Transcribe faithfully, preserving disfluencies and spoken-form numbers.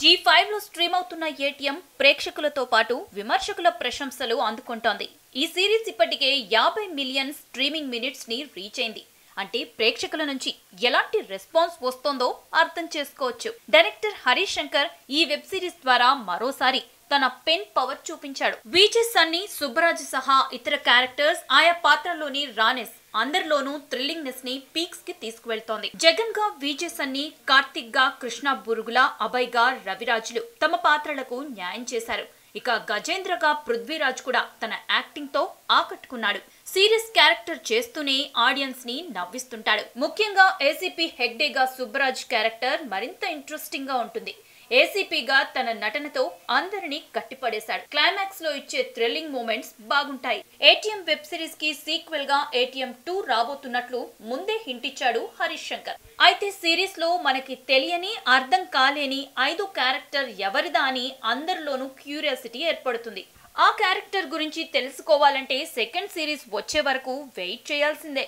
G five లో stream అవుతున్న ATM ప్రేక్షకులతో పాటు విమర్శకుల ప్రశంసలు అందుకుంటోంది. ఈ సిరీస్ ఇప్పటికే యాభై మిలియన్ స్ట్రీమింగ్ మినిట్స్ ని రీచ్ అయింది. అంటే ప్రేక్షకుల నుంచి ఎలాంటి రెస్పాన్స్ వస్తోందో అర్థం చేసుకోవచ్చు. డైరెక్టర్ హరీష్ శంకర్ ఈ వెబ్ సిరీస్ ద్వారా మరోసారి తన పెన్ పవర్ చూపించాడు. విజయ్ సన్నీ, సుబ్బరాజ్ సహా ఇతర క్యారెక్టర్స్ ఆయా పాత్రల్లోని రానెస్ అందరిలోనూ థ్రిల్లింగ్ నెస్ ని పీక్స్ కి తీసుకువెళ్తోంది. జగన్ గా విజయ్ సన్నీ, కార్తిక్ గా కృష్ణ బురుగుల, అభయ్ గా రవిరాజులు తమ పాత్రలకు న్యాయం చేశారు. ఇక గజేంద్ర గా పృథ్వీరాజ్ కూడా తన యాక్టింగ్ తో ఆకట్టుకున్నాడు. సీరియస్ క్యారెక్టర్ చేస్తూనే ఆడియన్స్ ని నవ్విస్తుంటాడు. ముఖ్యంగా ఏసీపీ హెగ్డేగా సుబ్బరాజ్ క్యారెక్టర్ మరింత ఇంట్రెస్టింగ్ గా ఉంటుంది. ఏసీపీగా తన నటనతో అందరినీ కట్టిపడేశాడు. క్లైమాక్స్ లో ఇచ్చే థ్రిల్లింగ్ మూమెంట్స్ బాగుంటాయి. ఏటీఎం వెబ్ సిరీస్ కి సీక్వెల్ గా ఏటీఎం టూ రాబోతున్నట్లు ముందే హింట్ ఇచ్చాడు హరీష్ శంకర్. అయితే సిరీస్ లో మనకి తెలియని, అర్థం కాలేని ఐదో క్యారెక్టర్ ఎవరిదా అని అందరిలోనూ క్యూరియాసిటీ ఏర్పడుతుంది. ఆ క్యారెక్టర్ గురించి తెలుసుకోవాలంటే సెకండ్ సిరీస్ వచ్చే వరకు వెయిట్ చేయాల్సిందే.